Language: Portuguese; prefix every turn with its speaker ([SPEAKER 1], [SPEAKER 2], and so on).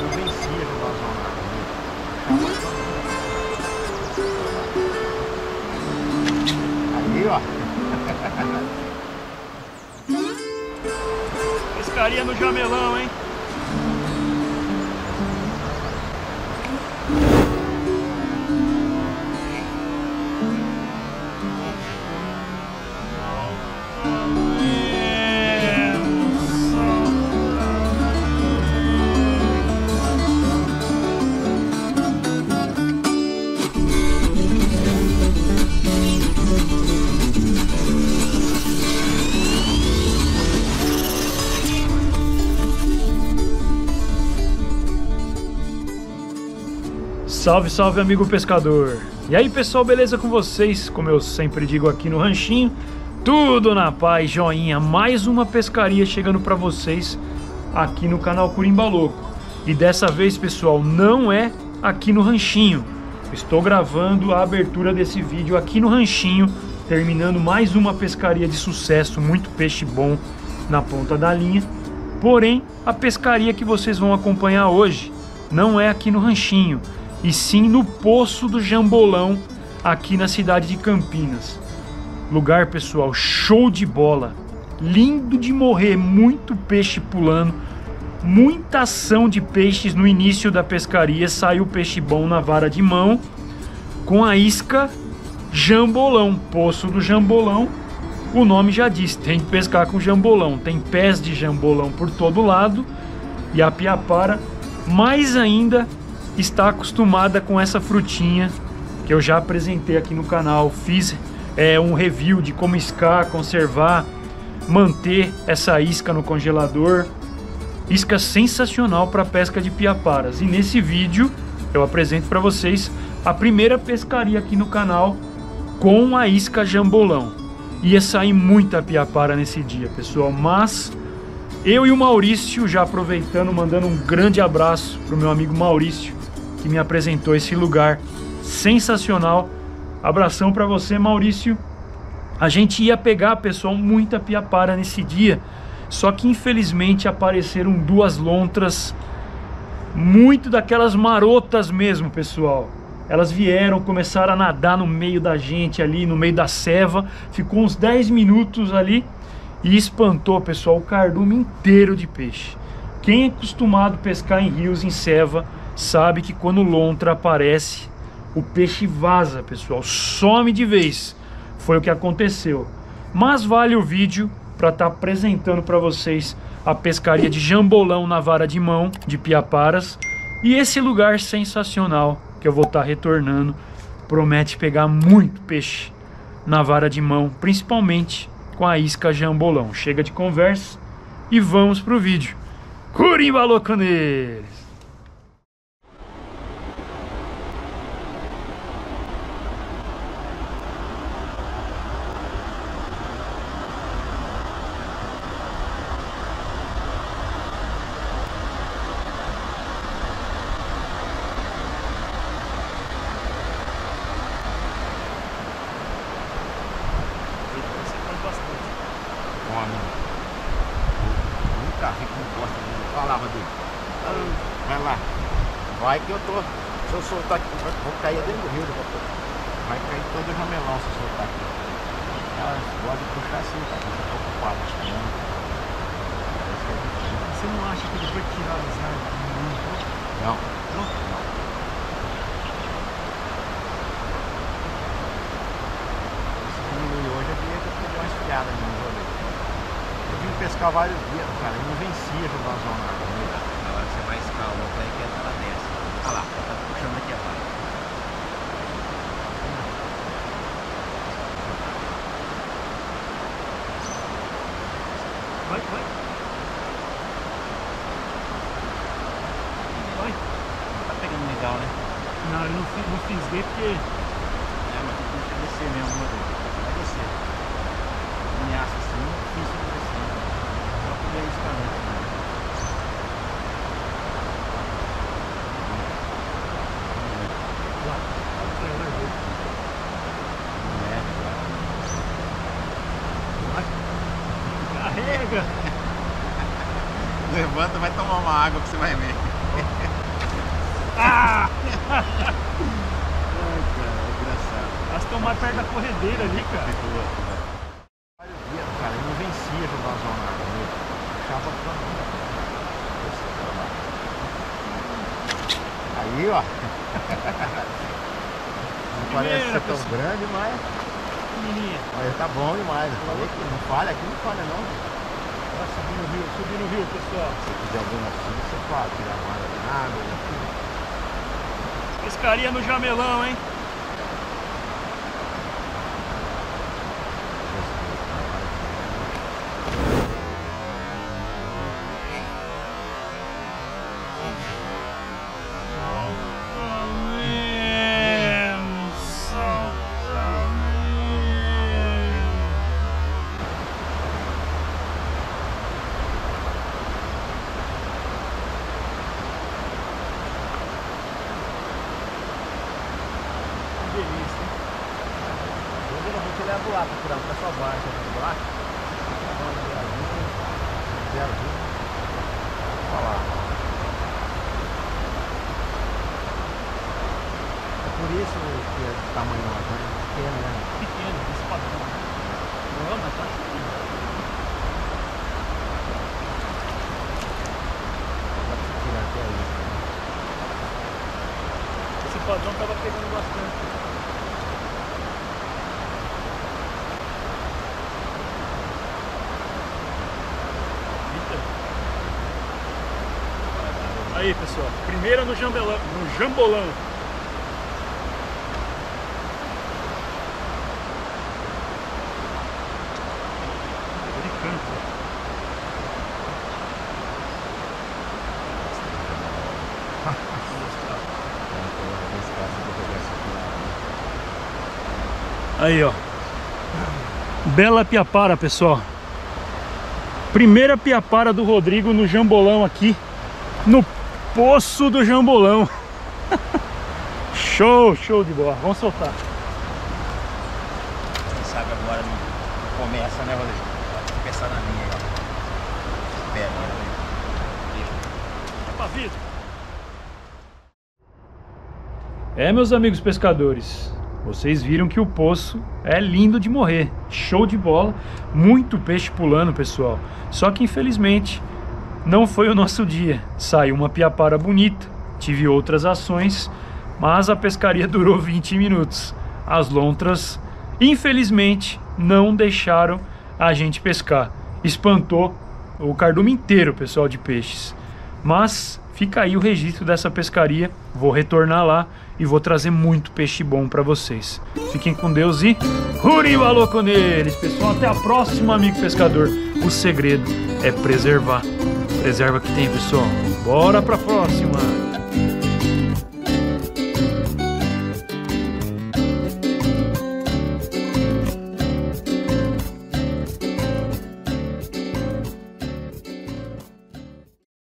[SPEAKER 1] não vencia a vazão aí, ó.
[SPEAKER 2] Pescaria no Jamelão, hein? Salve, salve, amigo pescador! E aí, pessoal, beleza com vocês? Como eu sempre digo aqui no ranchinho, tudo na paz, joinha. Mais uma pescaria chegando para vocês aqui no canal Corimba Louco. E dessa vez, pessoal, não é aqui no ranchinho. Estou gravando a abertura desse vídeo aqui no ranchinho, terminando mais uma pescaria de sucesso, muito peixe bom na ponta da linha. Porém, a pescaria que vocês vão acompanhar hoje não é aqui no ranchinho, e sim no Poço do Jambolão, aqui na cidade de Campinas. Lugar, pessoal, show de bola, lindo de morrer, muito peixe pulando, muita ação de peixes no início da pescaria. Saiu peixe bom na vara de mão, com a isca jambolão. Poço do Jambolão, o nome já diz, tem que pescar com jambolão. Tem pés de jambolão por todo lado, e a piapara mais ainda está acostumada com essa frutinha que eu já apresentei aqui no canal. Fiz um review de como iscar, conservar, manter essa isca no congelador. Isca sensacional para pesca de piaparas. E nesse vídeo eu apresento para vocês a primeira pescaria aqui no canal com a isca jambolão. Ia sair muita piapara nesse dia, pessoal, mas eu e o Maurício, já aproveitando, mandando um grande abraço para o meu amigo Maurício, que me apresentou esse lugar sensacional. Abração para você, Maurício. A gente ia pegar, pessoal, muita piapara nesse dia, só que infelizmente apareceram duas lontras, muito daquelas marotas mesmo, pessoal. Elas vieram, começaram a nadar no meio da gente ali, no meio da ceva, ficou uns 10 minutos ali e espantou, pessoal, o cardume inteiro de peixe. Quem é acostumado a pescar em rios, em ceva, sabe que quando lontra aparece, o peixe vaza, pessoal, some de vez. Foi o que aconteceu. Mas vale o vídeo para estar apresentando para vocês a pescaria de jambolão na vara de mão de piaparas. E esse lugar sensacional que eu vou estar retornando promete pegar muito peixe na vara de mão, principalmente com a isca jambolão. Chega de conversa e vamos pro vídeo. Corimba Louco neles!
[SPEAKER 1] Falava dele. Vai lá. Vai que eu tô. Se eu soltar aqui, vou cair dentro do rio. Vai cair todo o jamelão se eu soltar aqui. Pode puxar assim, cara. Eu tô ocupado.
[SPEAKER 2] Você não acha que depois de tirar as árvores?
[SPEAKER 1] Não.
[SPEAKER 2] Não?
[SPEAKER 1] Não. Hoje é dia que eu peguei uma esfriada no jogo. Eu vim pescar vários dias, cara, e não vencia jogar uma zona.
[SPEAKER 3] Na hora que você vai escar o outro aí que ela desce. Olha lá, tá puxando aqui a barra.
[SPEAKER 2] Vai, vai. Vai.
[SPEAKER 3] Não tá pegando legal, né?
[SPEAKER 2] Não, eu não fisguei porque...
[SPEAKER 3] É, mas tem que descer mesmo, meu Deus. Vai descer. Ameaça assim, difícil de descer. Só poder iscar mesmo.
[SPEAKER 2] Carrega!
[SPEAKER 3] Levanta, vai tomar uma água que você vai ver.
[SPEAKER 2] Ah!
[SPEAKER 3] Ai, cara, é engraçado.
[SPEAKER 2] Elas estão mais perto da corredeira ali, cara.
[SPEAKER 1] Vários dias, cara, eu não vencia jogar zonada, né? Puxava pra mim. Aí, ó. Não parece ser tão grande, mas tá bom demais. Eu falei que não falha, aqui não falha não.
[SPEAKER 2] Tá subindo o rio, pessoal.
[SPEAKER 1] Se quiser alguma assim, você pode tirar a malha de nada.
[SPEAKER 2] Pescaria no Jamelão, hein?
[SPEAKER 1] Geralmente ele leva lá para tirar para sua barca, lá. Olha lá. É por isso que é de tamanho pequeno, né?
[SPEAKER 2] Pequeno, esse padrão. Não, mas tá subindo.
[SPEAKER 1] Dá para tirar até aí.
[SPEAKER 2] Esse padrão tava pegando bastante. Aí, pessoal, primeira no jambolão. Ele canta. Aí, ó. Bela piapara, pessoal. Primeira piapara do Rodrigo no jambolão aqui no Poço do Jambolão. Show de bola. Vamos soltar.
[SPEAKER 1] Quem sabe agora não começa, né, Rodrigo? Vou pensar na linha aí, ó. Pega, né?
[SPEAKER 2] É pra vida. É, meus amigos pescadores, vocês viram que o poço é lindo de morrer. Show de bola. Muito peixe pulando, pessoal. Só que infelizmente não foi o nosso dia. Saiu uma piapara bonita, tive outras ações, mas a pescaria durou 20 minutos. As lontras, infelizmente, não deixaram a gente pescar. Espantou o cardume inteiro, pessoal, de peixes. Mas fica aí o registro dessa pescaria. Vou retornar lá e vou trazer muito peixe bom para vocês. Fiquem com Deus e Huriba louco neles, pessoal. Até a próxima, amigo pescador. O segredo é preservar. Preserva que tem, pessoal. Bora pra próxima!